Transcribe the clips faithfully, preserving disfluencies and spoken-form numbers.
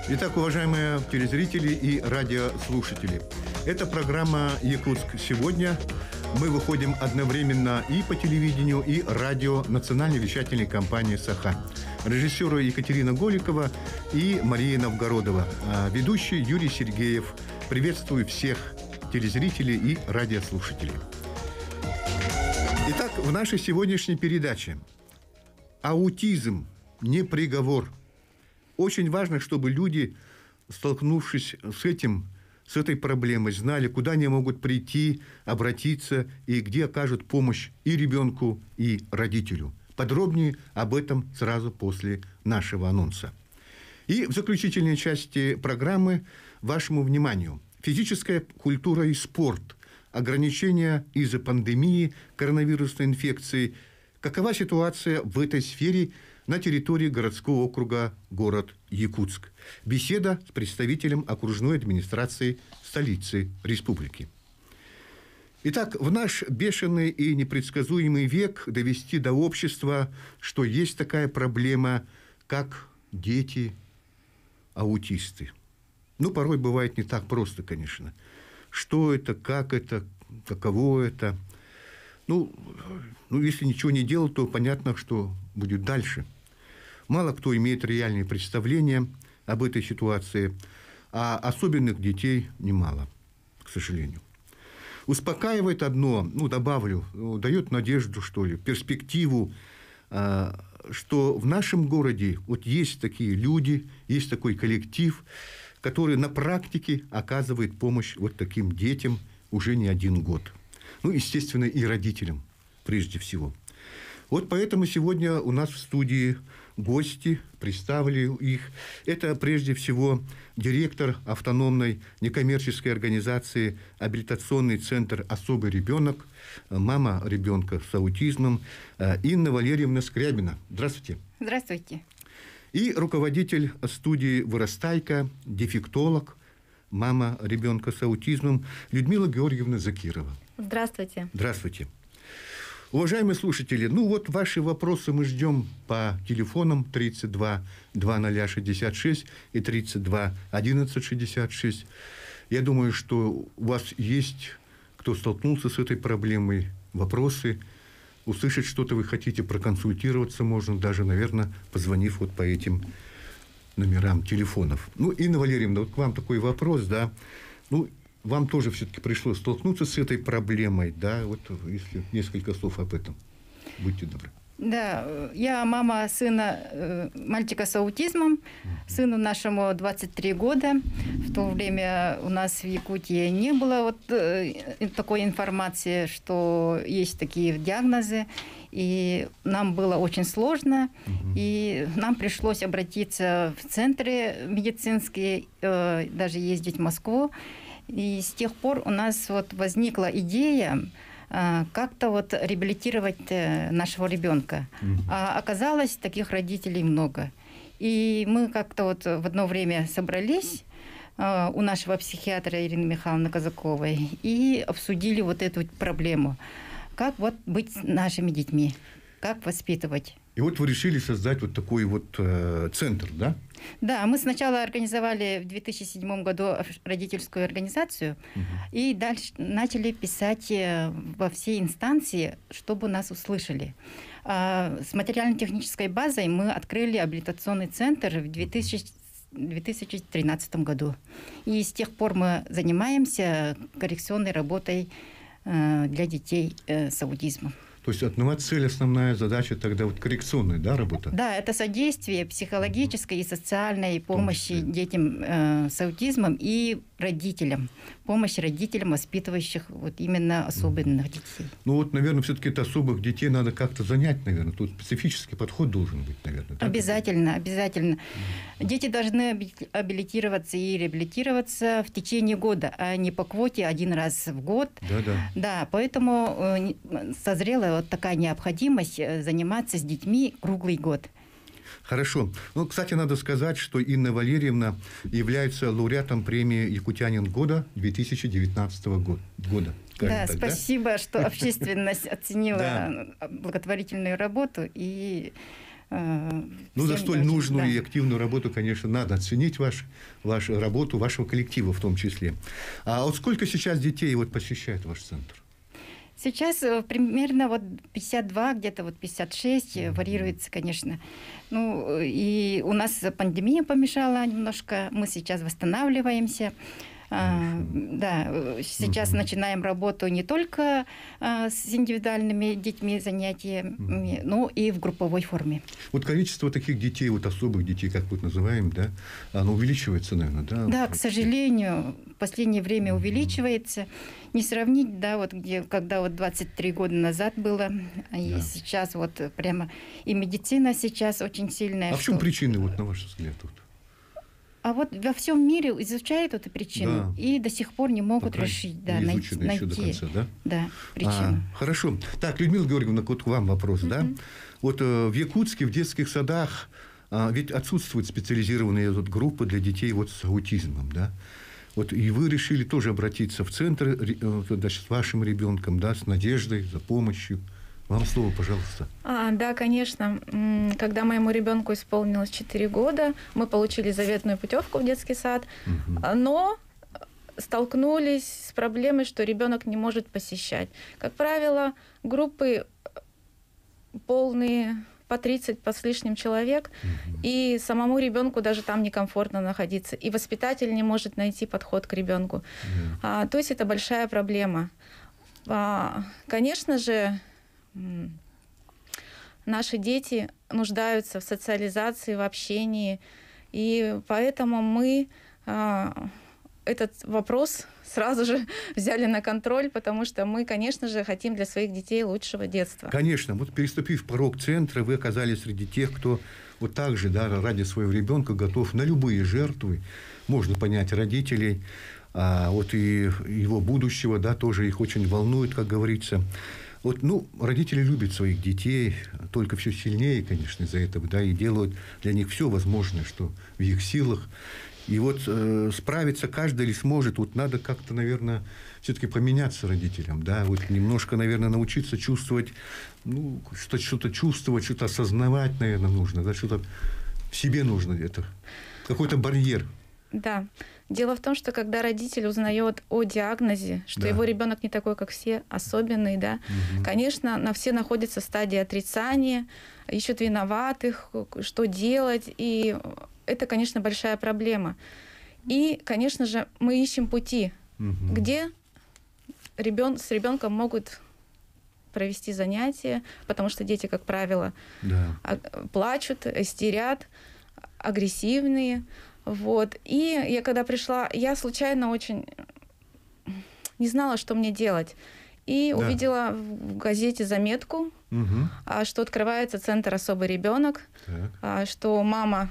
Итак, уважаемые телезрители и радиослушатели, это программа «Якутск сегодня». Мы выходим одновременно и по телевидению, и радио национальной вещательной компании «Саха». Режиссеры Екатерина Голикова и Мария Новгородова. А ведущий Юрий Сергеев. Приветствую всех телезрителей и радиослушателей. Итак, в нашей сегодняшней передаче аутизм не приговор. Очень важно, чтобы люди, столкнувшись с этим, с этой проблемой, знали, куда они могут прийти, обратиться и где окажут помощь и ребенку, и родителю. Подробнее об этом сразу после нашего анонса. И в заключительной части программы вашему вниманию физическая культура и спорт, ограничения из-за пандемии коронавирусной инфекции. Какова ситуация в этой сфере на территории городского округа город Якутск? Беседа с представителем окружной администрации столицы республики. Итак, в наш бешеный и непредсказуемый век довести до общества, что есть такая проблема, как дети-аутисты. Ну, порой бывает не так просто, конечно. Что это, как это, каково это? Ну, ну, если ничего не делать, то понятно, что будет дальше. Мало кто имеет реальные представления об этой ситуации, а особенных детей немало, к сожалению. Успокаивает одно, ну, добавлю, дает надежду, что ли, перспективу, что в нашем городе вот есть такие люди, есть такой коллектив, который на практике оказывает помощь вот таким детям уже не один год. Ну, естественно, и родителям прежде всего. Вот поэтому сегодня у нас в студии гости, представили их. Это прежде всего директор автономной некоммерческой организации «Абилитационный центр «Особый ребенок», мама ребенка с аутизмом Инна Валерьевна Скрябина. Здравствуйте. Здравствуйте. И руководитель студии «Вырастайка», дефектолог, мама ребенка с аутизмом Людмила Георгиевна Закирова. Здравствуйте. Здравствуйте. Уважаемые слушатели, ну вот ваши вопросы мы ждем по телефонам тридцать два двадцать шестьдесят шесть и тридцать два одиннадцать шестьдесят шесть. Я думаю, что у вас есть, кто столкнулся с этой проблемой, вопросы, услышать что-то вы хотите, проконсультироваться можно, даже, наверное, позвонив вот по этим номерам телефонов. Ну, Инна Валерьевна, вот к вам такой вопрос, да, ну, вам тоже все-таки пришлось столкнуться с этой проблемой, да, вот если несколько слов об этом, будьте добры. Да, я мама сына, мальчика с аутизмом, сыну нашему двадцать три года. В то время у нас в Якутии не было вот такой информации, что есть такие диагнозы, и нам было очень сложно, угу. И нам пришлось обратиться в центры медицинские, даже ездить в Москву. И с тех пор у нас вот возникла идея как-то вот реабилитировать нашего ребенка. Mm-hmm. А оказалось, таких родителей много. И мы как-то вот в одно время собрались у нашего психиатра Ирины Михайловны Казаковой и обсудили вот эту проблему. Как вот быть с нашими детьми, как воспитывать. И вот вы решили создать вот такой вот э, центр, да? Да, мы сначала организовали в две тысячи седьмом году родительскую организацию, угу. И дальше начали писать во все инстанции, чтобы нас услышали. А с материально-технической базой мы открыли абилитационный центр в две тысячи тринадцатом году. И с тех пор мы занимаемся коррекционной работой для детей с аутизмом. То есть одна цель, основная задача тогда вот коррекционная, да, работа? Да, это содействие психологической и социальной помощи детям э, с аутизмом и родителям. Помощь родителям, воспитывающих вот именно особенных детей. Ну вот, наверное, все-таки это особых детей надо как-то занять, наверное. Тут специфический подход должен быть, наверное. Да? Обязательно, обязательно. Mm-hmm. Дети должны абилитироваться и реабилитироваться в течение года, а не по квоте один раз в год. Да, да. Да, поэтому созрела вот такая необходимость заниматься с детьми круглый год. Хорошо. Ну, кстати, надо сказать, что Инна Валерьевна является лауреатом премии «Якутянин года» две тысячи девятнадцатого года. Да, так, спасибо, да? Что общественность оценила благотворительную работу и Ну, за столь нужную да. и активную работу, конечно, надо оценить ваш, вашу работу, вашего коллектива в том числе. А вот сколько сейчас детей вот посещает ваш центр? Сейчас примерно вот пятьдесят два, где-то вот пятьдесят шесть, mm-hmm. варьируется, конечно. Ну, и у нас пандемия помешала немножко, мы сейчас восстанавливаемся. А, да, сейчас угу. начинаем работу не только а, с индивидуальными детьми занятиями, угу. но и в групповой форме. Вот количество таких детей, вот особых детей, как вот называем, да, оно увеличивается, наверное, да? Да, к сожалению, в последнее время угу. увеличивается. Не сравнить, да, вот где, когда вот двадцать три года назад было, и да. сейчас вот прямо и медицина сейчас очень сильная. А в чем что... причины, вот на ваш взгляд? Вот? А вот во всем мире изучают эту причину да. и до сих пор не могут Пока решить, да, не найти, еще до конца, да? Да, причину. А, хорошо. Так, Людмила Георгиевна, вот к вам вопрос, mm-hmm. да? Вот э, в Якутске, в детских садах э, ведь отсутствуют специализированные вот, группы для детей вот, с аутизмом, да? Вот, и вы решили тоже обратиться в центр э, значит, с вашим ребенком, да, с надеждой, за помощью. Вам слово, пожалуйста. А, да, конечно. Когда моему ребенку исполнилось четыре года, мы получили заветную путевку в детский сад, угу. но столкнулись с проблемой, что ребенок не может посещать. Как правило, группы полные по тридцать, по с лишним человек, угу. и самому ребенку даже там некомфортно находиться. И воспитатель не может найти подход к ребенку. Угу. А, то есть это большая проблема. А, конечно же, наши дети нуждаются в социализации, в общении, и поэтому мы а, этот вопрос сразу же взяли на контроль, потому что мы, конечно же, хотим для своих детей лучшего детства. Конечно. Вот переступив порог центра, вы оказались среди тех, кто вот так же, да, ради своего ребенка готов на любые жертвы. Можно понять родителей, а вот и его будущего, да, тоже их очень волнует, как говорится. Вот, ну, родители любят своих детей, только все сильнее, конечно, из-за этого, да, и делают для них все возможное, что в их силах. И вот э, справиться каждый ли сможет, вот надо как-то, наверное, все-таки поменяться родителям, да, вот немножко, наверное, научиться чувствовать, ну, что-то, что-то чувствовать, что-то осознавать, наверное, нужно, да, что-то в себе нужно, это какой-то барьер. Да. Дело в том, что когда родитель узнает о диагнозе, что да. его ребенок не такой, как все, особенный, да, угу. конечно, на все находятся в стадии отрицания, ищут виноватых, что делать, и это, конечно, большая проблема. И, конечно же, мы ищем пути, угу. где ребен... с ребенком могут провести занятия, потому что дети, как правило, да. плачут, истерят, агрессивные. Вот. И я когда пришла, я случайно очень не знала, что мне делать. И да. увидела в газете заметку, угу. что открывается центр «Особый ребенок», так. что мама,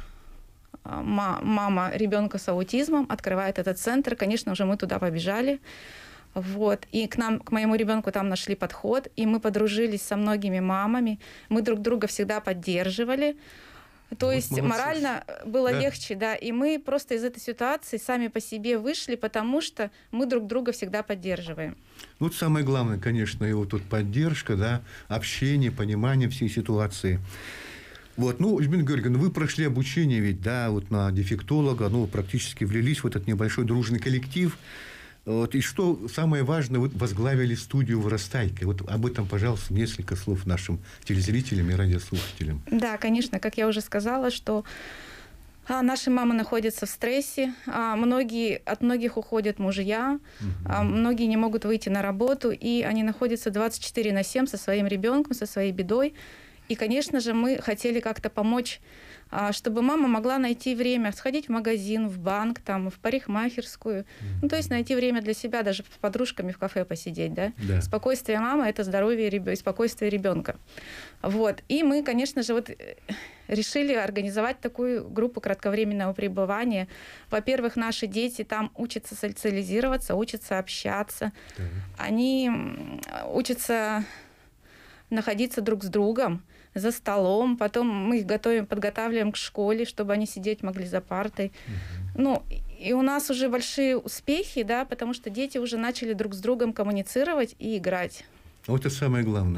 мама ребенка с аутизмом открывает этот центр. Конечно, уже мы туда побежали. Вот. И к нам, к моему ребенку там нашли подход, и мы подружились со многими мамами. Мы друг друга всегда поддерживали. То вот есть молодцы. Морально было да. легче, да, и мы просто из этой ситуации сами по себе вышли, потому что мы друг друга всегда поддерживаем. Вот самое главное, конечно, и вот тут поддержка, да, общение, понимание всей ситуации. Вот, ну, Людмила Георгиевна, вы прошли обучение ведь, да, вот на дефектолога, ну, практически влились в этот небольшой дружный коллектив. Вот, и что самое важное, вы возглавили студию «Вырастайка». Вот об этом, пожалуйста, несколько слов нашим телезрителям и радиослушателям. Да, конечно, как я уже сказала, что а, наши мамы находятся в стрессе, а, многие, от многих уходят мужья, угу. а, многие не могут выйти на работу, и они находятся двадцать четыре на семь со своим ребенком, со своей бедой. И, конечно же, мы хотели как-то помочь, чтобы мама могла найти время сходить в магазин, в банк, там, в парикмахерскую. Mm-hmm. Ну, то есть найти время для себя, даже с подружками в кафе посидеть. Да? Да. Спокойствие мамы – это здоровье и спокойствие ребенка. Вот. И мы, конечно же, вот решили организовать такую группу кратковременного пребывания. Во-первых, наши дети там учатся социализироваться, учатся общаться. Mm-hmm. Они учатся находиться друг с другом за столом, потом мы их готовим, подготавливаем к школе, чтобы они сидеть могли за партой. Угу. Ну, и у нас уже большие успехи, да, потому что дети уже начали друг с другом коммуницировать и играть. Вот это самое главное.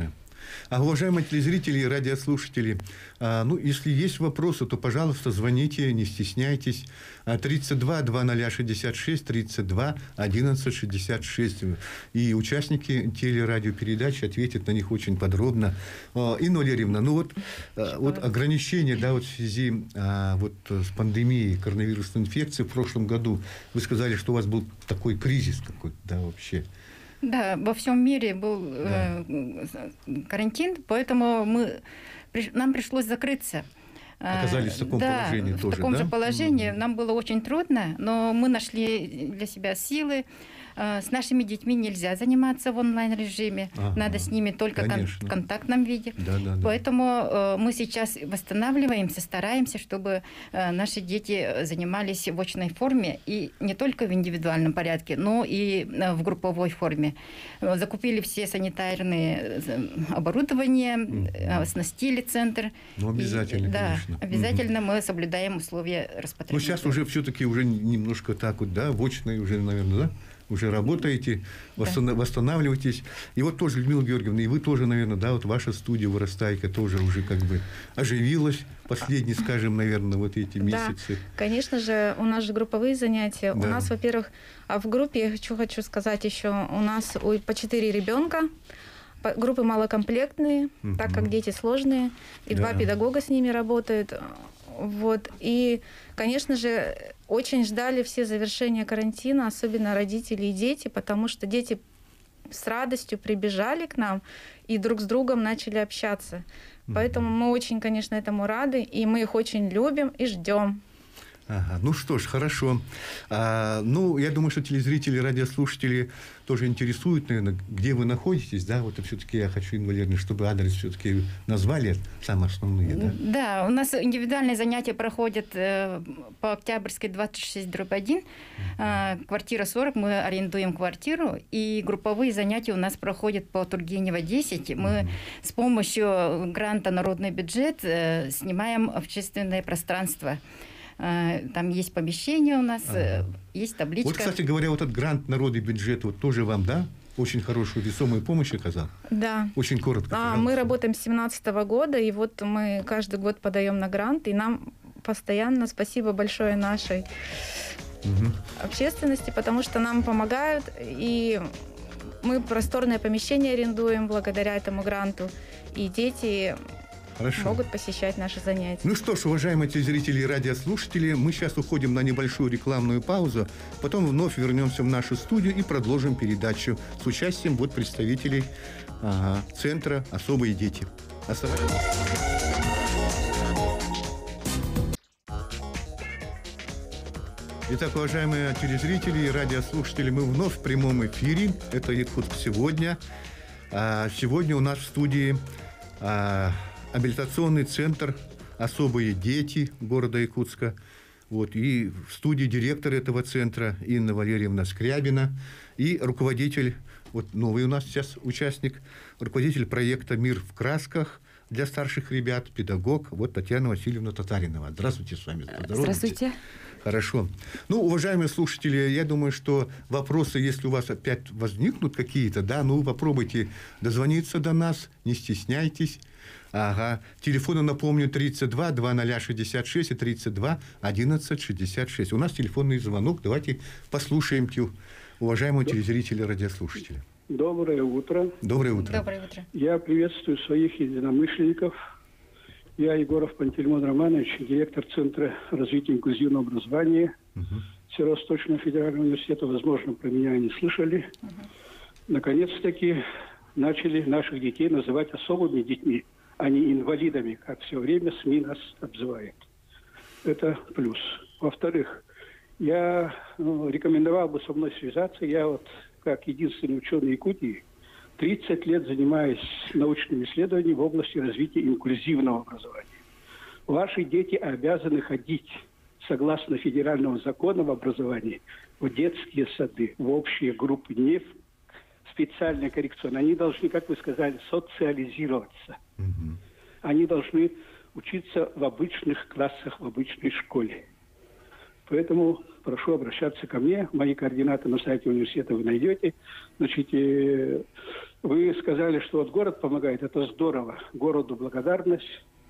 А, уважаемые телезрители и радиослушатели, а, ну, если есть вопросы, то, пожалуйста, звоните, не стесняйтесь. тридцать два двадцать шестьдесят шесть, тридцать два одиннадцать шестьдесят шесть. И участники телерадиопередач ответят на них очень подробно. А, Инна Валерьевна, ну вот, а, вот ограничения, да, вот в связи а, вот с пандемией коронавирусной инфекции в прошлом году, вы сказали, что у вас был такой кризис какой-то, да, вообще. Да, во всем мире был да. э, карантин, поэтому мы, нам пришлось закрыться. Оказались в таком да, положении в тоже, таком да? же положении. Mm-hmm. Нам было очень трудно, но мы нашли для себя силы. С нашими детьми нельзя заниматься в онлайн-режиме. Ага. Надо с ними только кон- в контактном виде. Да, да, да. Поэтому э, мы сейчас восстанавливаемся, стараемся, чтобы э, наши дети занимались в очной форме. И не только в индивидуальном порядке, но и э, в групповой форме. Закупили все санитарные оборудования, mm-hmm. оснастили центр. Ну, обязательно, и, конечно. Да, обязательно mm-hmm. мы соблюдаем условия распределения. Ну, сейчас уже все-таки уже немножко так вот, да, в очной уже, наверное, да? Уже работаете, да. восстанавливаетесь. И вот тоже, Людмила Георгиевна, и вы тоже, наверное, да, вот ваша студия «Вырастайка» тоже уже как бы оживилась последние, скажем, наверное, вот эти месяцы. Да, конечно же, у нас же групповые занятия. Да. У нас, во-первых, в группе, я хочу, хочу сказать еще, у нас по четыре ребенка. Группы малокомплектные, угу. так как дети сложные, и да. два педагога с ними работают. Вот. И, конечно же, очень ждали все завершения карантина, особенно родители и дети, потому что дети с радостью прибежали к нам и друг с другом начали общаться. Mm-hmm. Поэтому мы очень, конечно, этому рады, и мы их очень любим и ждем. Ага. Ну что ж, хорошо. А, ну, я думаю, что телезрители, радиослушатели тоже интересуют, наверное, где вы находитесь, да? Вот все-таки я хочу, Инна Валерьевна, чтобы адрес все-таки назвали, самые основные, да? Да, у нас индивидуальные занятия проходят э, по Октябрьской двадцать шесть дробь один, э, квартира сорок, мы арендуем квартиру, и групповые занятия у нас проходят по Тургенева десять. Мы mm-hmm. с помощью гранта «Народный бюджет» э, снимаем общественное пространство. Там есть помещение у нас, ага. есть табличка. Вот, кстати говоря, вот этот грант «Народный бюджет» вот тоже вам, да, очень хорошую весомую помощь оказал? Да. Очень коротко. А, мы работаем с две тысячи семнадцатого года, и вот мы каждый год подаем на грант, и нам постоянно спасибо большое нашей угу. общественности, потому что нам помогают, и мы просторное помещение арендуем благодаря этому гранту, и дети... Хорошо. Могут посещать наши занятия. Ну что ж, уважаемые телезрители и радиослушатели, мы сейчас уходим на небольшую рекламную паузу, потом вновь вернемся в нашу студию и продолжим передачу с участием вот представителей ага, Центра «Особые дети». Оставайтесь. Итак, уважаемые телезрители и радиослушатели, мы вновь в прямом эфире. Это «Якутск сегодня». Сегодня у нас в студии... Абилитационный центр «Особые дети» города Якутска. Вот, и в студии директор этого центра Инна Валерьевна Скрябина и руководитель, вот новый у нас сейчас участник, руководитель проекта «Мир в красках» для старших ребят, педагог, вот Татьяна Васильевна Татаринова. Здравствуйте с вами. Здравствуйте. Хорошо. Ну, уважаемые слушатели, я думаю, что вопросы, если у вас опять возникнут какие-то, да, ну, попробуйте дозвониться до нас, не стесняйтесь. Ага. Телефоны, напомню, тридцать два двадцать шестьдесят шесть и тридцать два одиннадцать шестьдесят шесть. У нас телефонный звонок. Давайте послушаем уважаемого телезрителя, радиослушателя. Доброе утро. Доброе утро. Доброе утро. Я приветствую своих единомышленников. Я Егоров Пантелеймон Романович, директор Центра развития инклюзивного образования угу. Северо-Восточного федерального университета. Возможно, про меня не слышали. Угу. Наконец-таки начали наших детей называть особыми детьми, а не инвалидами, как все время СМИ нас обзывают. Это плюс. Во-вторых, я ну, рекомендовал бы со мной связаться. Я вот как единственный ученый Якутии тридцать лет занимаюсь научными исследованиями в области развития инклюзивного образования. Ваши дети обязаны ходить, согласно федерального закона об образовании, в детские сады, в общие группы, не в специальные коррекционные. Они должны, как вы сказали, социализироваться. Mm-hmm. Они должны учиться в обычных классах, в обычной школе. Поэтому прошу обращаться ко мне. Мои координаты на сайте университета вы найдете. Значит, вы сказали, что вот город помогает. Это здорово. Городу благодарность.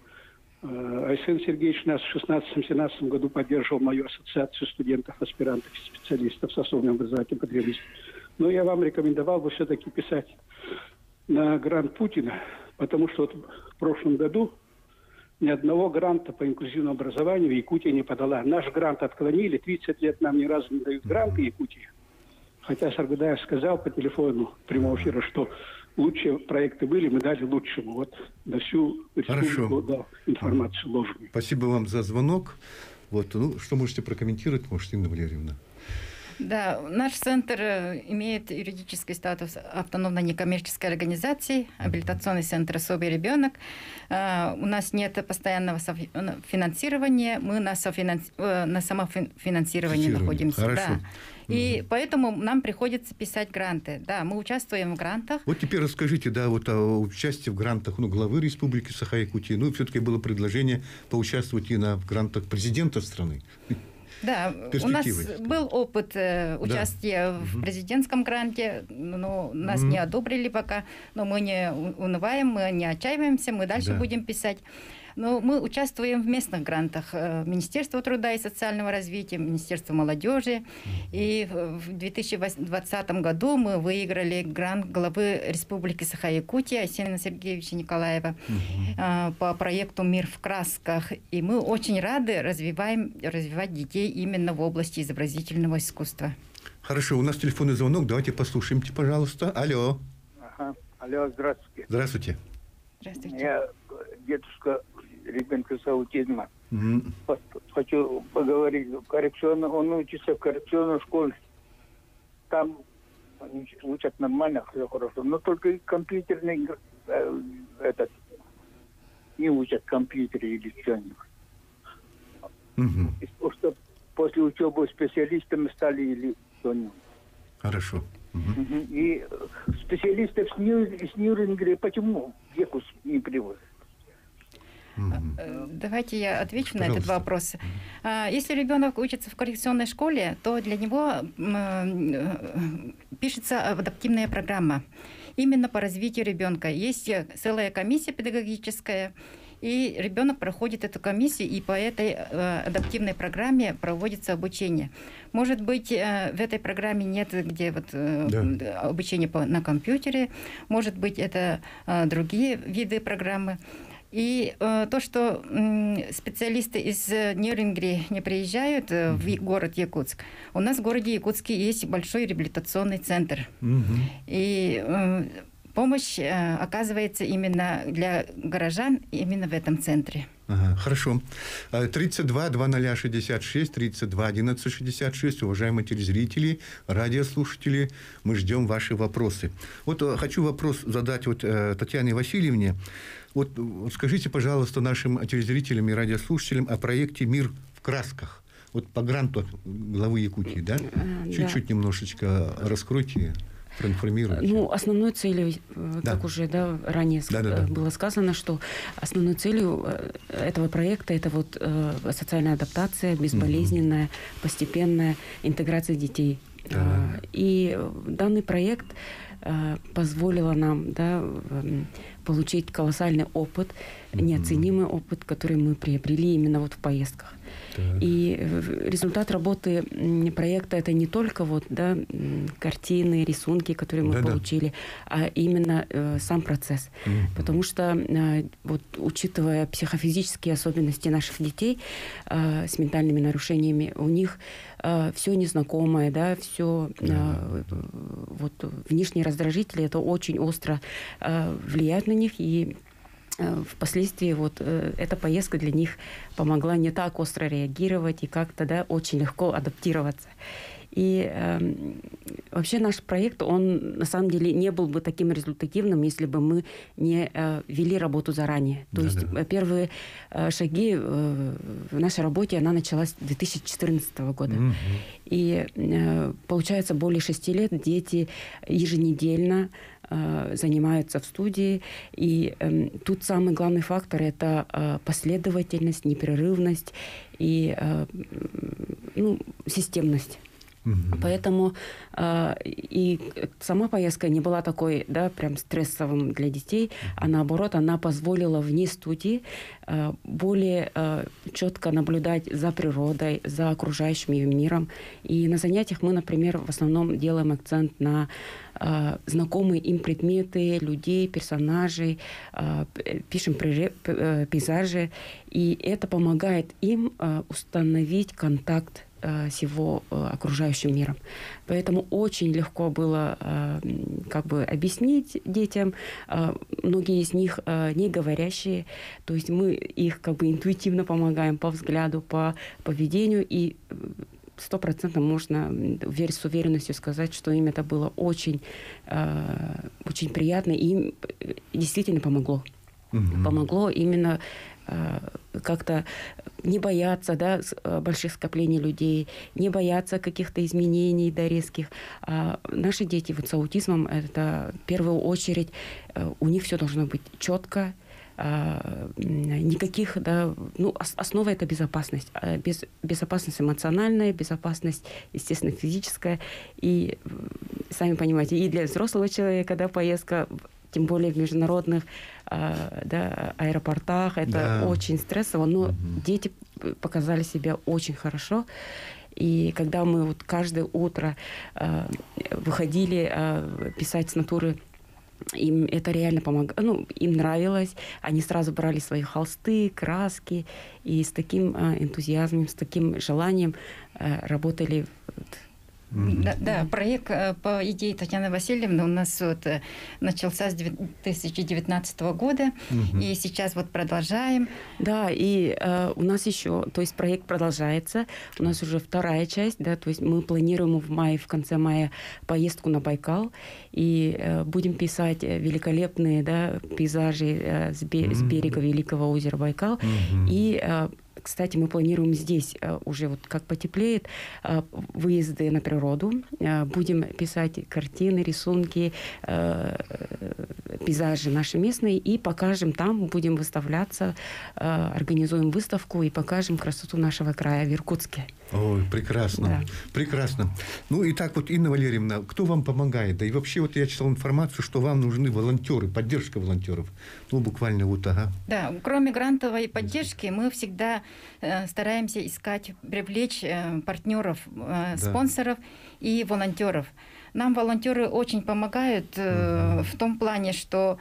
Айсен Сергеевич нас в шестнадцатом-семнадцатом году поддерживал мою ассоциацию студентов, аспирантов и специалистов с особыми образовательными потребностями. Но я вам рекомендовал бы все-таки писать на грант Путина, потому что вот в прошлом году ни одного гранта по инклюзивному образованию Якутия не подала. Наш грант отклонили, тридцать лет нам ни разу не дают гранты Якутии. Хотя Саргадаев сказал по телефону прямого эфира, что лучшие проекты были, мы дали лучшему. Вот на всю республику дал информацию ложную. Спасибо вам за звонок. Вот, ну, что можете прокомментировать, может, Инна Валерьевна? Да, наш центр имеет юридический статус автономной некоммерческой организации, абилитационный центр «Особый ребенок». У нас нет постоянного финансирования, мы на, софинанс... на самофинансировании находимся. Хорошо. Да. И угу. поэтому нам приходится писать гранты. Да, мы участвуем в грантах. Вот теперь расскажите, да, вот о участии в грантах, ну, главы Республики Саха-Якутия. Ну, все-таки было предложение поучаствовать и на грантах президента страны. Да, у нас был опыт э, участия да. в угу. президентском гранте, но нас угу. не одобрили пока, но мы не унываем, мы не отчаиваемся, мы дальше да. будем писать. Но мы участвуем в местных грантах Министерства труда и социального развития, Министерства молодежи. И в две тысячи двадцатом году мы выиграли грант главы Республики Саха-Якутия Айсена Сергеевича Николаева угу. по проекту «Мир в красках». И мы очень рады развиваем, развивать детей именно в области изобразительного искусства. Хорошо, у нас телефонный звонок. Давайте послушаемте, пожалуйста. Алло. Ага. Алло, здравствуйте. Здравствуйте. Здравствуйте. Я дедушка ребенка с аутизмом. Mm-hmm. Хочу поговорить. Коррекционно, он учится в коррекционной школе. Там учат нормально, все хорошо. Но только компьютерный э, этот не учат компьютере или что-нибудь. Mm-hmm. Что после учебы специалистами стали или что-нибудь. Хорошо. Mm-hmm. Uh-huh. И специалистов с, Нью, с Нюрнберга почему в Якутск не привозят? Давайте я отвечу Пожалуйста. на этот вопрос. Если ребенок учится в коррекционной школе, то для него пишется адаптивная программа именно по развитию ребенка. Есть целая комиссия педагогическая, и ребенок проходит эту комиссию, и по этой адаптивной программе проводится обучение. Может быть, в этой программе нет где вот да. обучение на компьютере, может быть, это другие виды программы. И э, то, что э, специалисты из Нюрнберга не приезжают э, в город Якутск, у нас в городе Якутске есть большой реабилитационный центр. Mm-hmm. И э, помощь э, оказывается именно для горожан именно в этом центре. Ага, хорошо. тридцать два двадцать шестьдесят шесть, тридцать два одиннадцать шестьдесят шесть. Уважаемые телезрители, радиослушатели, мы ждем ваши вопросы. Вот хочу вопрос задать вот, Татьяне Васильевне. Вот, вот скажите, пожалуйста, нашим телезрителям и радиослушателям о проекте «Мир в красках». Вот по гранту главы Якутии, да? Да. Чуть-чуть немножечко раскройте, проинформируйте. Ну, основной целью, да. как уже да, ранее да, да, да. было сказано, что основной целью этого проекта это вот социальная адаптация, безболезненная, угу. постепенная интеграция детей. Да. И данный проект позволила нам да, получить колоссальный опыт, mm-hmm. неоценимый опыт, который мы приобрели именно вот в поездках. Так. И результат работы проекта это не только вот, да, картины, рисунки, которые мы Да-да. получили, а именно э, сам процесс. Mm-hmm. Потому что, э, вот, учитывая психофизические особенности наших детей э, с ментальными нарушениями, у них э, все незнакомое, да, все э, вот, внешние раздражители, это очень остро э, влияет на них, и впоследствии вот э, эта поездка для них помогла не так остро реагировать и как-то да, очень легко адаптироваться. И э, вообще наш проект, он на самом деле не был бы таким результативным, если бы мы не э, вели работу заранее. То да, есть да. первые э, шаги э, в нашей работе, она началась с две тысячи четырнадцатого года. Mm-hmm. И э, получается, более шести лет дети еженедельно занимаются в студии. И э, тут самый главный фактор – это э, последовательность, непрерывность и э, ну, системность. Мгм. Поэтому э, и сама поездка не была такой, да, прям стрессовым для детей, а наоборот, она позволила вне студии э, более э, четко наблюдать за природой, за окружающим ее миром. И на занятиях мы, например, в основном делаем акцент на э, знакомые им предметы, людей, персонажей, э, пишем прирэ- п- э, пейзажи, и это помогает им э, установить контакт с его окружающим миром. Поэтому очень легко было как бы объяснить детям. Многие из них не говорящие, то есть мы их как бы интуитивно помогаем по взгляду, по поведению, и сто процентов можно с уверенностью сказать, что им это было очень, очень приятно, и им действительно помогло. Mm-hmm. Помогло именно как-то не бояться, да, больших скоплений людей, не бояться каких-то изменений, да, резких. А наши дети вот с аутизмом, это в первую очередь, у них все должно быть четко, никаких, да, ну, основа — это безопасность. Без, безопасность эмоциональная, безопасность, естественно, физическая. И, сами понимаете, и для взрослого человека, да, поездка, тем более в международных э, да, аэропортах. Это да. очень стрессово, но угу. дети показали себя очень хорошо. И когда мы вот каждое утро э, выходили э, писать с натуры, им это реально помогало, ну, им нравилось. Они сразу брали свои холсты, краски, и с таким э, энтузиазмом, с таким желанием э, работали. Mm-hmm. Да, да, проект по идее Татьяны Васильевны у нас вот начался с две тысячи девятнадцатого года, mm-hmm. и сейчас вот продолжаем. Да, и э, у нас еще, то есть проект продолжается, у нас уже вторая часть, да, то есть мы планируем в мае, в конце мая поездку на Байкал, и э, будем писать великолепные, да, пейзажи э, с, бе- mm-hmm. с берега Великого озера Байкал, mm-hmm. и э, кстати, мы планируем здесь уже вот как потеплеет выезды на природу. Будем писать картины, рисунки, пейзажи наши местные и покажем там, будем выставляться, организуем выставку и покажем красоту нашего края в Иркутске. Ой, прекрасно, да. прекрасно. Ну и так вот, Инна Валерьевна, кто вам помогает? Да и вообще вот я читал информацию, что вам нужны волонтеры, поддержка волонтеров. Ну буквально вот, ага. Да, кроме грантовой поддержки мы всегда э, стараемся искать, привлечь э, партнеров, э, да. спонсоров и волонтеров. Нам волонтеры очень помогают э, угу. в том плане, что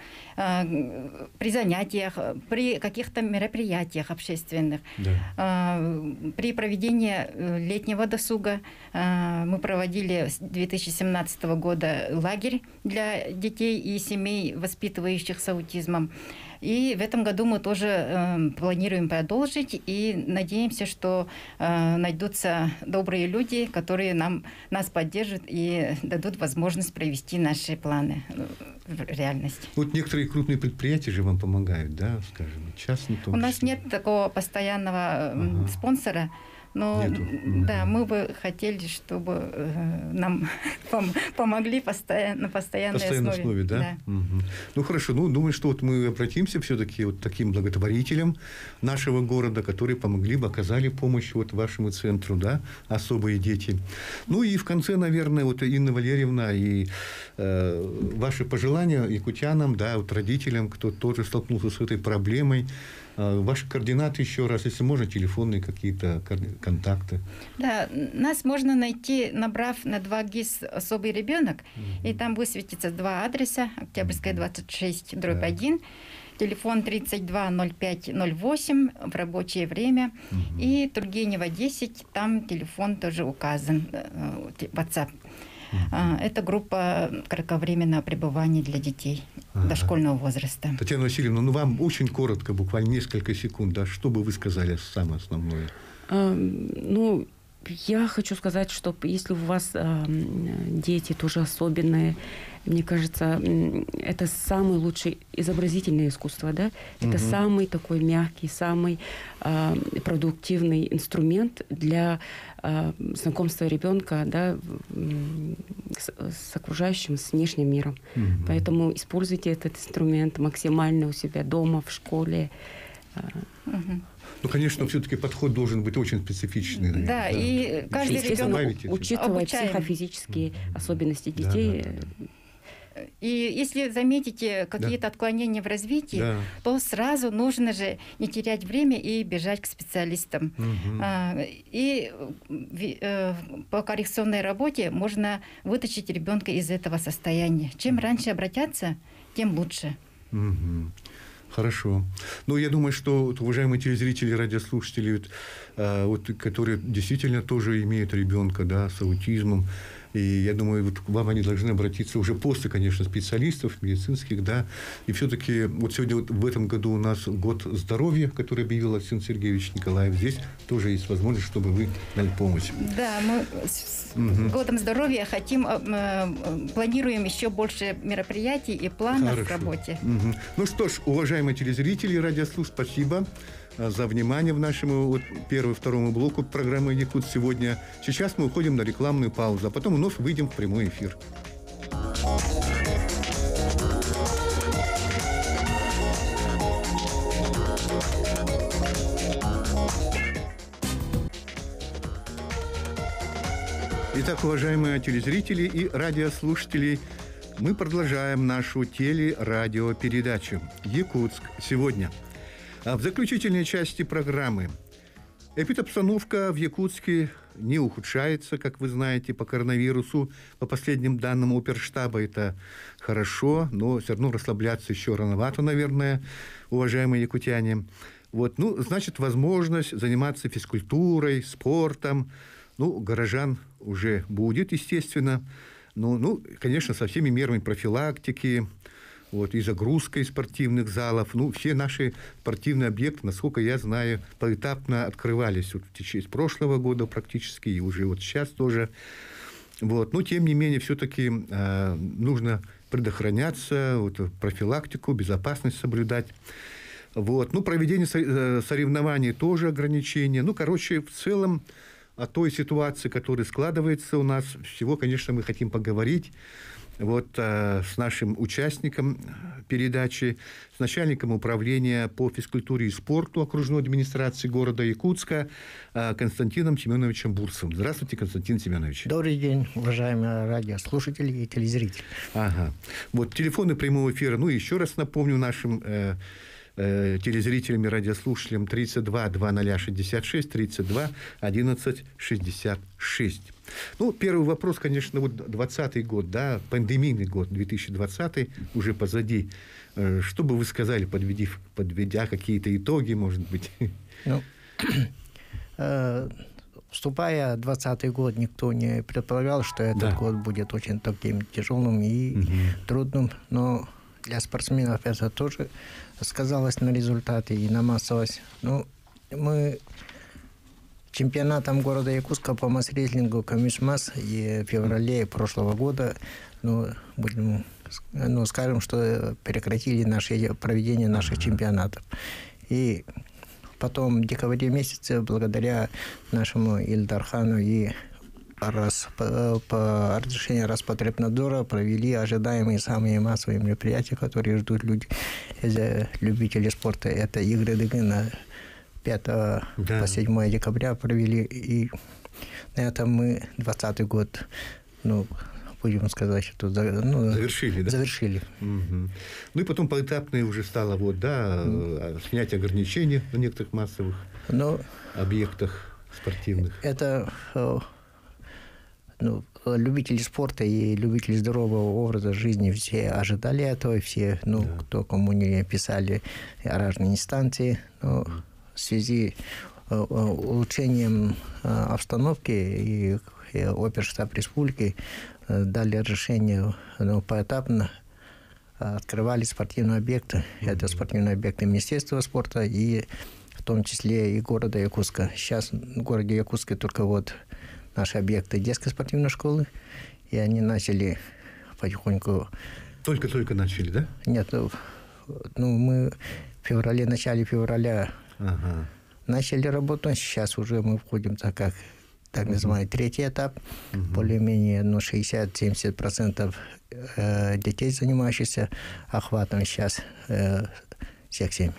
э, при занятиях, при каких-то мероприятиях общественных, да. э, при проведении летнего досуга э, мы проводили с две тысячи семнадцатого года лагерь для детей и семей, воспитывающих с аутизмом. И в этом году мы тоже э, планируем продолжить и надеемся, что э, найдутся добрые люди, которые нам, нас поддержат и дадут возможность провести наши планы в реальность. Вот некоторые крупные предприятия же вам помогают, да, скажем, частные. У нас нет такого постоянного ага. спонсора. Но Нету. да, мы бы хотели, чтобы э, нам пом- помогли постоянно, на постоянной, постоянной основе. основе, да? да. Угу. Ну хорошо, ну думаю, что вот мы обратимся все-таки вот таким благотворителям нашего города, которые помогли бы, оказали помощь вот вашему центру, да, особые дети. Ну и в конце, наверное, вот Инна Валерьевна и э, ваши пожелания якутянам, да, вот родителям, кто тоже столкнулся с этой проблемой. Ваши координаты еще раз, если можно, телефонные какие-то контакты. Да, нас можно найти, набрав на два ГИС «Особый ребенок», угу. и там высветится два адреса: Октябрьская, двадцать шесть, дробь один, телефон тридцать два ноль пять ноль восемь в рабочее время, угу. и Тургенева, десять, там телефон тоже указан, WhatsApp. Uh-huh. Это группа кратковременного пребывания для детей uh-huh. дошкольного возраста. Татьяна Васильевна, ну вам очень коротко, буквально несколько секунд, да, что бы вы сказали самое основное? Uh, ну, я хочу сказать, что если у вас uh, дети тоже особенные, мне кажется, это самый лучший изобразительное искусство, да? Это угу. самый такой мягкий, самый э, продуктивный инструмент для э, знакомства ребенка, да, с, с окружающим, с внешним миром. Угу. Поэтому используйте этот инструмент максимально у себя дома, в школе. Угу. Ну, конечно, все-таки подход должен быть очень специфичный. Наверное, да, да, и каждый ребенок, учитывая психофизические особенности детей. Да, да, да. И если заметите какие-то да. отклонения в развитии, да. то сразу нужно же не терять время и бежать к специалистам. Угу. И по коррекционной работе можно вытащить ребенка из этого состояния. Чем раньше обратятся, тем лучше. Угу. Хорошо. Ну, я думаю, что вот, уважаемые телезрители, радиослушатели, вот, э, вот, которые действительно тоже имеют ребенка, да, с аутизмом, и я думаю, вот к вам они должны обратиться уже после, конечно, специалистов медицинских, да. И все-таки вот сегодня вот в этом году у нас год здоровья, который объявил Александр Сергеевич Николаев. Здесь тоже есть возможность, чтобы вы дали помощь. Да, мы с угу. годом здоровья хотим, э, планируем еще больше мероприятий и планов Хорошо. В работе. Угу. Ну что ж, уважаемые телезрители, радиослушатели, спасибо за внимание в нашему вот, первому, второму блоку программы «Якут сегодня». Сейчас мы уходим на рекламную паузу, а потом вновь выйдем в прямой эфир. Итак, уважаемые телезрители и радиослушатели, мы продолжаем нашу телерадиопередачу «Якутск сегодня». А в заключительной части программы эпидобстановка в Якутске не ухудшается, как вы знаете, по коронавирусу. По последним данным оперштаба это хорошо, но все равно расслабляться еще рановато, наверное, уважаемые якутяне. Вот, ну, значит, возможность заниматься физкультурой, спортом. Ну, горожан уже будет, естественно. Ну, ну, конечно, со всеми мерами профилактики, вот, и загрузкой спортивных залов. Ну, все наши спортивные объекты, насколько я знаю, поэтапно открывались вот в течение прошлого года практически, и уже вот сейчас тоже. Вот. Но, тем не менее, все-таки э, нужно предохраняться, вот, профилактику, безопасность соблюдать. Вот. Ну, проведение соревнований тоже ограничения. Ну, короче, в целом, о той ситуации, которая складывается у нас, всего, конечно, мы хотим поговорить. Вот э, с нашим участником передачи, с начальником управления по физкультуре и спорту окружной администрации города Якутска э, Константином Семеновичем Бурцевым. Здравствуйте, Константин Семенович. Добрый день, уважаемые радиослушатели и телезрители. Ага. Вот телефоны прямого эфира. Ну, еще раз напомню нашим э, э, телезрителям и радиослушателям: тридцать два двадцать шестьдесят шесть, тридцать два одиннадцать шестьдесят шесть. Ну, первый вопрос, конечно, вот двадцатый год, да, пандемийный год, две тысячи двадцатый, уже позади. Что бы вы сказали, подведя, подведя какие-то итоги, может быть? Ну, э, вступая в двадцатый год, никто не предполагал, что этот да. год будет очень таким тяжелым и угу. трудным, но для спортсменов это тоже сказалось на результаты и на массовость. Ну, мы... Чемпионатом города Якутска по масс-реслингу «Камишмас» и в феврале прошлого года, ну, будем, ну, скажем, что прекратили наше проведение наших чемпионатов. И потом в декабре месяце, благодаря нашему Ильдархану и раз, по, по разрешению Роспотребнадзора, провели ожидаемые самые массовые мероприятия, которые ждут люди, любители спорта. Это игры ДГ на пятого да. по седьмое декабря провели, и на этом мы двадцатый год, ну, будем сказать, что ну, завершили, да? Завершили. Угу. Ну и потом поэтапно уже стало, вот, да, mm. снять ограничения на некоторых массовых Но объектах спортивных. Это ну, любители спорта и любители здорового образа жизни все ожидали этого, все, ну, да. кто кому не писали разные инстанции, но mm. в связи с улучшением обстановки и оперштаб республики дали разрешение, ну, поэтапно открывали спортивные объекты. Mm-hmm. Это спортивные объекты Министерства спорта и в том числе и города Якутска. Сейчас в городе Якутске только вот наши объекты детской спортивной школы, и они начали потихоньку... Только-только начали, да? Нет, ну, мы в феврале, начале февраля ага. начали работу, сейчас уже мы входим так как так называемый uh-huh. третий этап, uh-huh. более-менее ну, шестьдесят-семьдесят процентов детей, занимающихся охватом сейчас э, всех семей.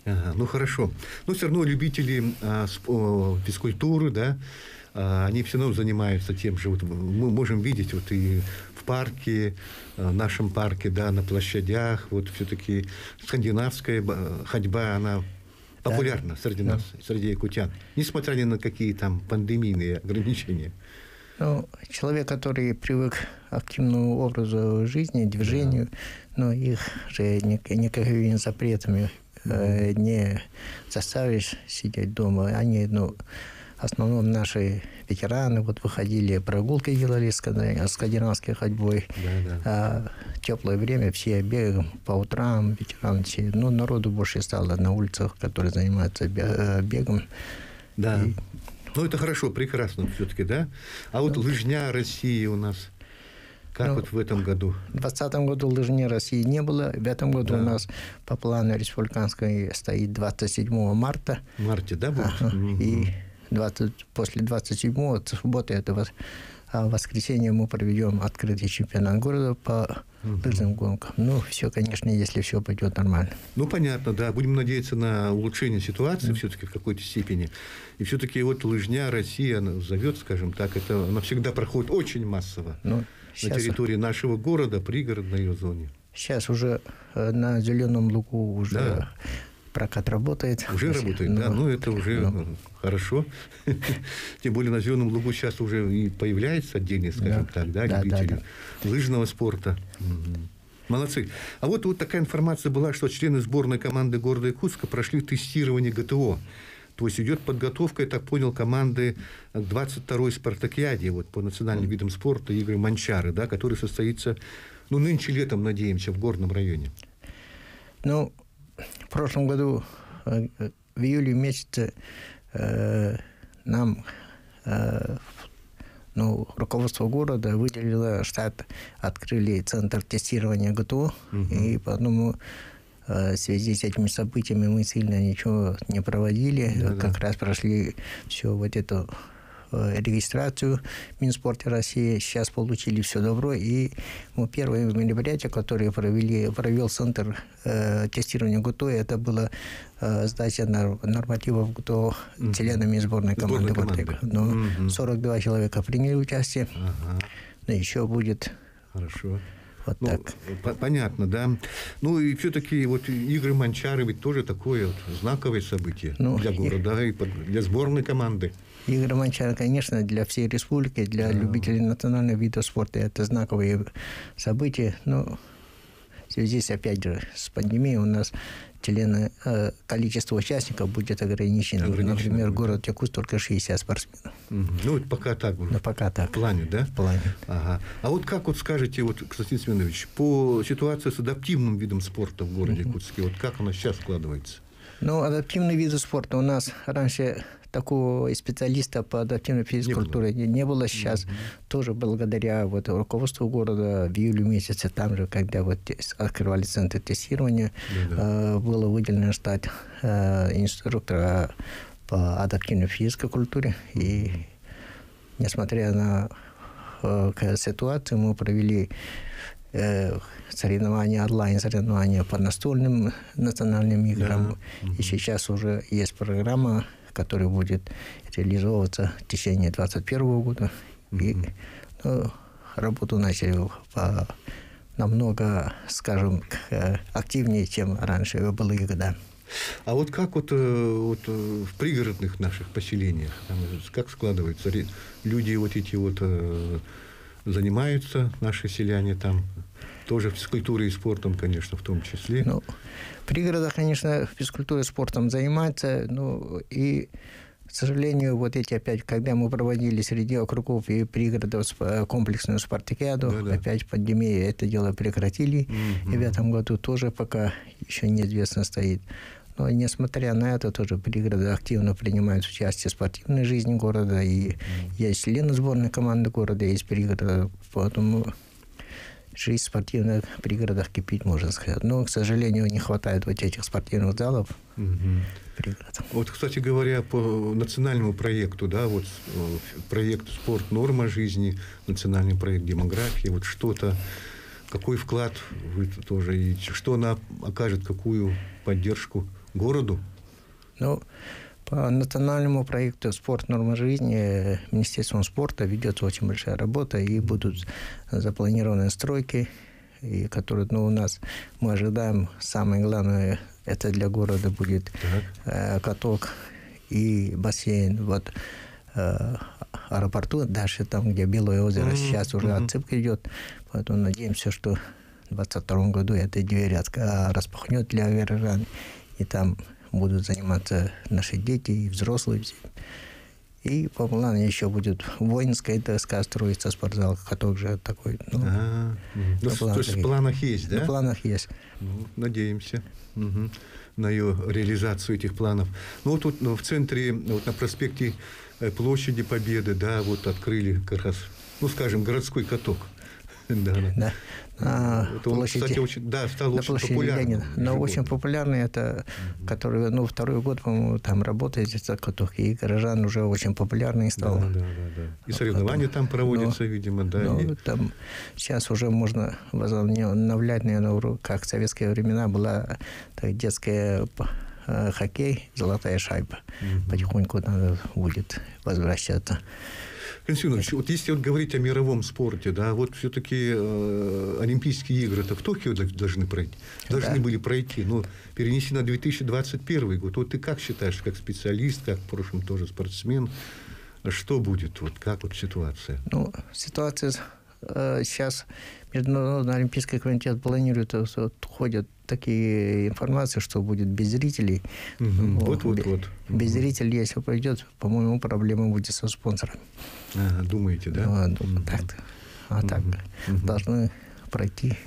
Ага, ну, хорошо. Но все равно любители а, спо, физкультуры, да, а, они все равно занимаются тем же. Вот мы можем видеть вот и в парке, в нашем парке, да, на площадях, вот все-таки скандинавская ходьба, она популярна, да, среди нас, да, среди якутян, несмотря ни на какие там пандемийные ограничения. Ну, человек, который привык к активному образу жизни, движению, да, но их же никакими запретами э, не заставишь сидеть дома. Они, ну, в основном наши ветераны вот выходили, прогулки делали с скандинавской ходьбой. Да, да. А в теплое время все бегаем по утрам, ветераны все. Ну, народу больше стало на улицах, которые занимаются бегом. Да. И... Ну, это хорошо, прекрасно все-таки, да? А вот лыжня России у нас, как, ну, вот в этом году? В двадцатом году лыжни России не было. В этом году, да, у нас по плану республиканской стоит двадцать седьмого марта. В марте, да, будет? Ага. Mm-hmm. И двадцать, после двадцать седьмого, субботы, этого воскресенья мы проведем открытый чемпионат города по uh-huh. лыжным гонкам. Ну, все, конечно, если все пойдет нормально. Ну, понятно, да. Будем надеяться на улучшение ситуации, uh-huh. все-таки в какой-то степени. И все-таки вот лыжня России, она зовет, скажем так, это она всегда проходит очень массово. Ну, на территории нашего города, пригородной ее зоне. Сейчас уже на Зеленом лугу уже... Да. Прокат работает. Уже работает, но, да, ну это уже но... хорошо. Тем более на Зеленом лугу сейчас уже и появляется отдельный, скажем да. так, да, да, любители да, да. лыжного спорта. Угу. Молодцы. А вот, вот такая информация была, что члены сборной команды города Якутска прошли тестирование ГТО. То есть идет подготовка, я так понял, команды к двадцать второй спартакиаде вот, по национальным видам спорта игры Манчары, да, который состоится, ну, нынче летом, надеемся, в Горном районе. Ну, в прошлом году, в июле месяце, э, нам э, ну, руководство города выделило штат, открыли центр тестирования ГТО, угу. и поэтому э, в связи с этими событиями мы сильно ничего не проводили, да, как да. раз прошли все вот это... регистрацию в Минспорте России. Сейчас получили все добро. И мы первое мероприятие, которое провели, провел Центр э, тестирования ГТО, это было э, сдача нормативов ГТО mm-hmm. членами сборной команды. Сборной команды. Но mm-hmm. сорок два человека приняли участие. Ага. Но еще будет... Хорошо. Вот ну, так. По- понятно, да. Ну и все-таки вот игры Манчары ведь тоже такое вот знаковое событие ну, для города и для сборной команды. Игры Манчары, конечно, для всей республики, для да. любителей национального вида спорта это знаковые события. Но в связи с, опять же, с пандемией у нас члены, э, количество участников будет ограничено. ограничено Например, будет. Город Якутск только шестьдесят спортсменов. Угу. Ну, это пока так. Ну, пока так. В плане, да? В плане. Ага. А вот как вот скажете, вот, Константин Семенович, по ситуации с адаптивным видом спорта в городе угу. Якутске, вот как она сейчас складывается? Ну, адаптивные виды спорта у нас раньше такого специалиста по адаптивной физкультуре не было. не было. Сейчас mm-hmm. тоже благодаря вот, руководству города в июле месяце, там же, когда вот открывали центр тестирования, mm-hmm. э, было выделено штат э, инструктора по адаптивной физкультуре. Mm-hmm. И несмотря на э, ситуацию, мы провели э, соревнования, онлайн-соревнования по настольным национальным играм. Yeah. Mm-hmm. И сейчас уже есть программа, который будет реализовываться в течение двадцать первого года. Mm-hmm. И ну, работу начали по, намного, скажем, активнее, чем раньше было и года. А вот как вот, вот в пригородных наших поселениях, как складываются? Люди вот эти вот занимаются, наши селяне там, тоже физкультурой и спортом, конечно, в том числе. Ну, в пригородах, конечно, физкультурой и спортом занимаются, ну, и, к сожалению, вот эти опять, когда мы проводили среди округов и пригородов комплексную спартакиаду, да-да. опять пандемия это дело прекратили, угу. и в этом году тоже пока еще неизвестно стоит. Но, несмотря на это, тоже пригороды активно принимают участие в спортивной жизни города, и mm. есть члены сборной команды города, есть пригороды, поэтому жизнь в спортивных пригородах кипит, можно сказать. Но, к сожалению, не хватает вот этих спортивных залов mm-hmm. пригородов. Вот, кстати говоря, по национальному проекту, да, вот проект «Спорт. Норма жизни», национальный проект «Демография», вот что-то, какой вклад вы тоже, и что она окажет, какую поддержку городу? Ну, по национальному проекту «Спорт. Норма жизни» Министерством спорта ведется очень большая работа, и будут запланированы стройки, и которые, ну, у нас, мы ожидаем, самое главное, это для города будет э, каток и бассейн. Вот э, аэропорту, дальше там, где Белое озеро, mm-hmm. сейчас уже mm-hmm. отсыпка идет, поэтому надеемся, что в двадцать втором году эта дверь распахнет для горожан, и там будут заниматься наши дети и взрослые. И по плану еще будет воинская доска строиться, спортзал, каток же такой. Ну, а, ну, то есть в планах есть, да? В планах есть. Ну, надеемся угу. на ее реализацию этих планов. Ну, вот тут ну, в центре, вот на проспекте Площади Победы, да, вот открыли как раз, ну, скажем, городской каток. Да, да. А, это он, площади, кстати, очень, да, стал очень популярным. Но очень популярный, это, mm-hmm. который, ну, второй год, по-моему, там работает, этот каток, и горожан уже очень популярный стал. Да, да, да, да. И соревнования а, там проводятся, но, видимо, да. Ну, и... там сейчас уже можно возобновлять, наверное, как в советские времена была так, детская хоккей, золотая шайба. Mm-hmm. Потихоньку надо будет возвращаться. Константин Иванович, вот если вот говорить о мировом спорте, да, вот все-таки э, Олимпийские игры-то в Токио должны пройти, должны да. были пройти, но перенеси на две тысячи двадцать первый год. Вот ты как считаешь, как специалист, как в прошлом тоже спортсмен, что будет, вот как вот ситуация? Ну, ситуация э, сейчас Международный олимпийский комитет планирует, вот, ходят такие информации, что будет без зрителей. Угу. Вот, вот, вот. Без угу. зрителей, если пойдет, по-моему, проблема будет со спонсорами. Ага, думаете, да? Ну, думаю, так. А так угу. должны пройти.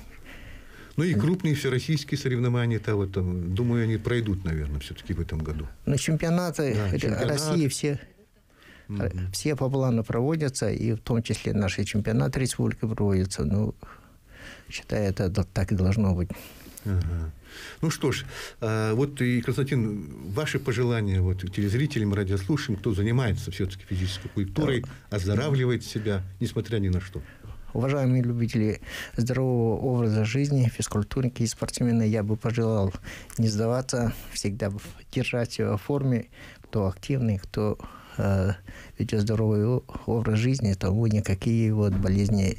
Ну и крупные всероссийские соревнования-то, вот, там, думаю, они пройдут, наверное, все-таки в этом году. Но чемпионаты да, чемпионат. России все, угу. все по плану проводятся, и в том числе наши чемпионаты республики проводятся. Ну, считаю, это так и должно быть. Ага. Ну что ж, а, вот и, Константин, ваши пожелания вот, телезрителям, радиослушателям, кто занимается все-таки физической культурой, да. оздоравливает себя, несмотря ни на что. Уважаемые любители здорового образа жизни, физкультурники и спортсмены, я бы пожелал не сдаваться, всегда держать себя в форме, кто активный, кто э, ведет здоровый образ жизни, тому никакие вот болезни,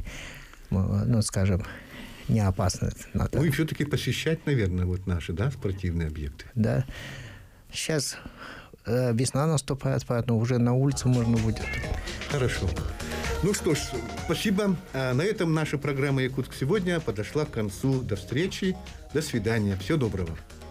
ну, скажем, не опасно. Надо. Ну и все-таки посещать, наверное, вот наши, да, спортивные объекты. Да. Сейчас э, весна наступает, поэтому уже на улице можно будет. Хорошо. Ну что ж, спасибо. А на этом наша программа «Якутск сегодня» подошла к концу. До встречи. До свидания. Всего доброго.